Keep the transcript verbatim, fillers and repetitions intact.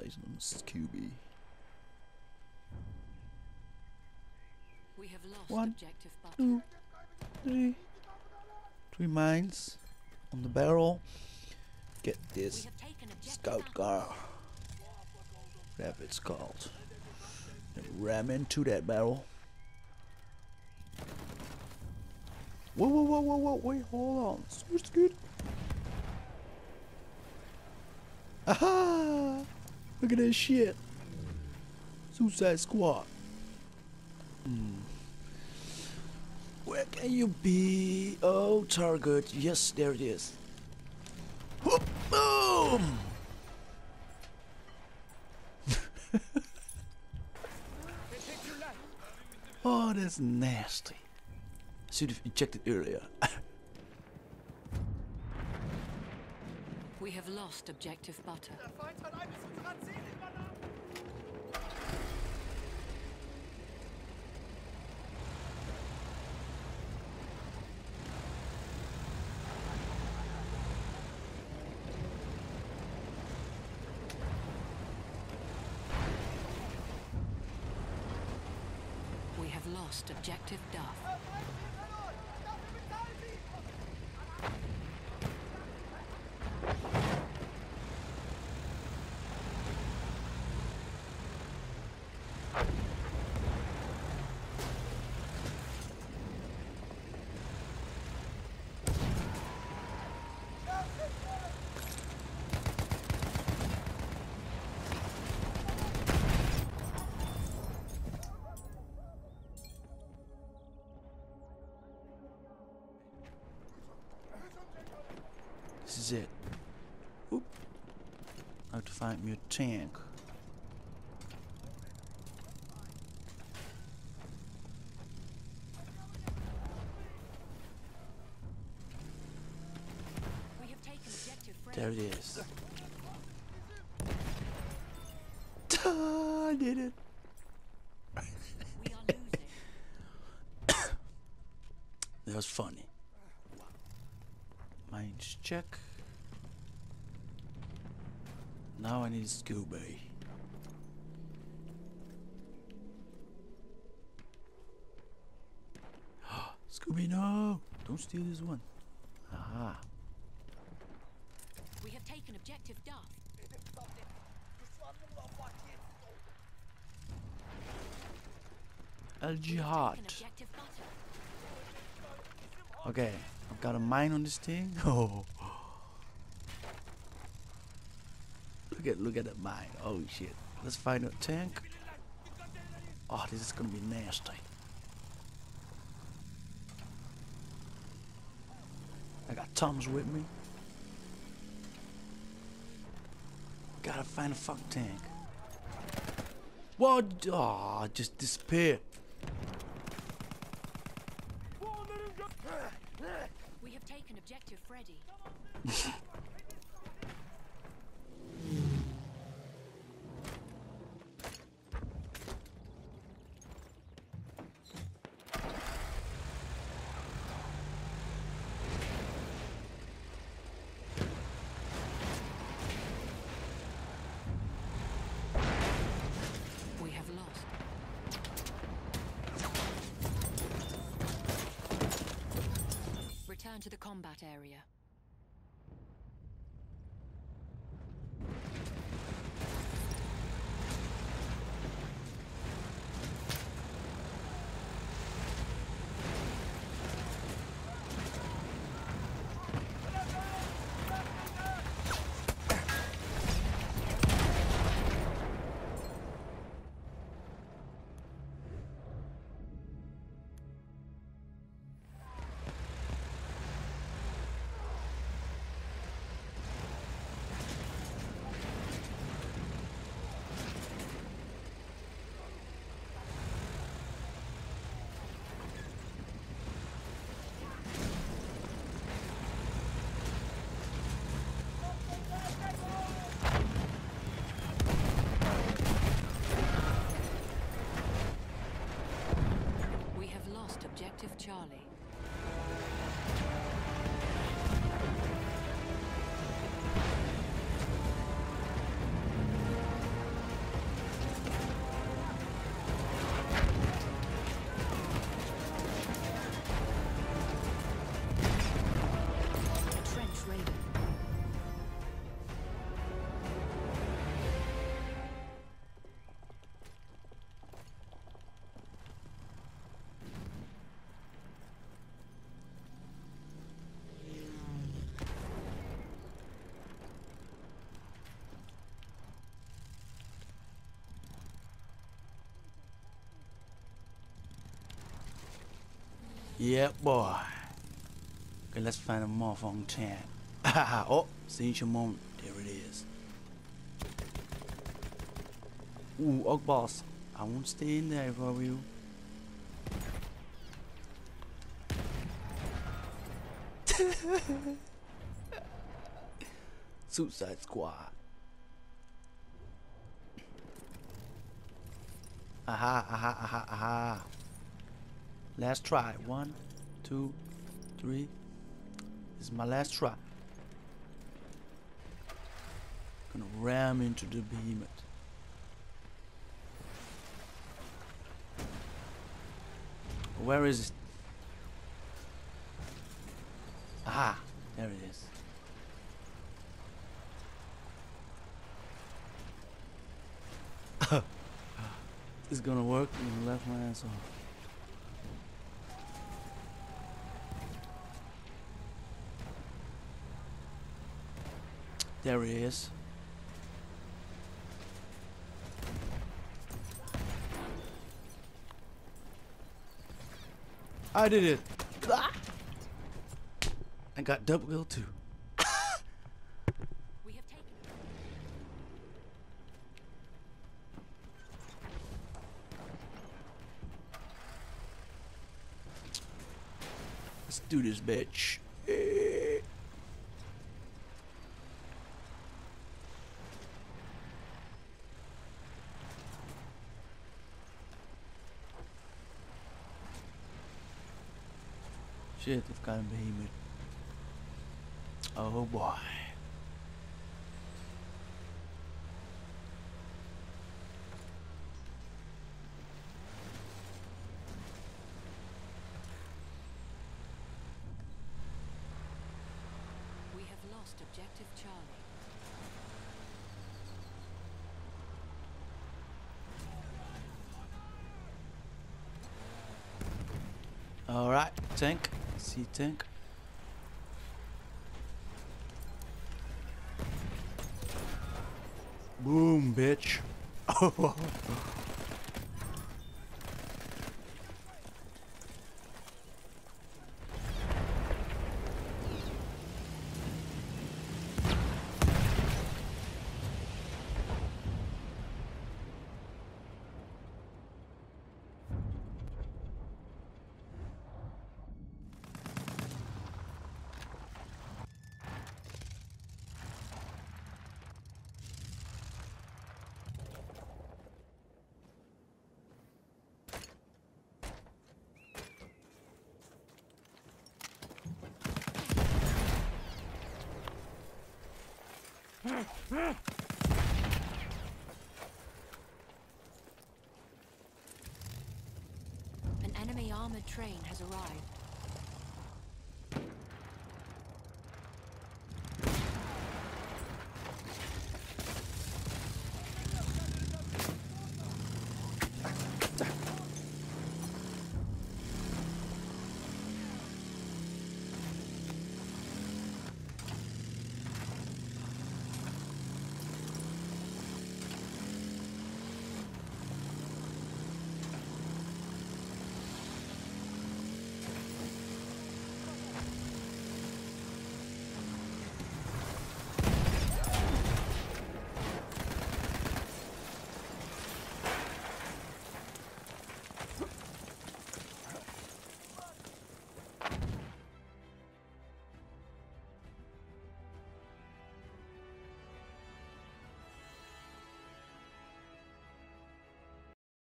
Congratulations on Scooby. We have lost One, objective butter. two, three. Three mines on the barrel. Get We this have taken objective scout butter. car. Whatever it's called. And ram into that barrel. Whoa, whoa, whoa, whoa, whoa, wait, hold on. So good. Aha! Look at that shit. Suicide Squad. Hmm. Where can you be? Oh, target. Yes, there it is. Whoop, boom! Oh, that's nasty. Should have ejected earlier. We have lost objective butter. We have lost objective Duff. This is it. Oop. I have to find me a tank. We have taken objective Fred. There it is. I did it. We are losing. That was funny. Mines check. Now I need Scooby. Scooby, no! Don't steal this one. Aha. We have taken objective Duff. El We have Jihad. taken objective butter. Okay, I've got a mine on this thing. Oh. Look at look at that mine. Oh shit. Let's find a tank. Oh, this is gonna be nasty. I got Tom's with me. Gotta find a fuck tank. What? Oh, just disappeared. We have taken objective Freddy. We have lost. Return to the combat area. Yeah, boy. Okay, let's find a motherfucking tank. Oh, signature moment. There it is. Ooh, Oak Boss. I won't stay in there if I were you. Suicide Squad. Aha, aha, aha, aha. Last try. One, two, three. This is my last try. Gonna ram into the behemoth. Where is it? Aha, there it is. It's gonna work. I'm gonna left my ass off. There he is. I did it. Ah! I got double kill too. We have taken it. Let's do this, bitch. Shit, they've got a behemoth. Oh boy. We have lost objective Charlie. Alright, tank. See tank. Boom, bitch. Oh. An enemy armored train has arrived.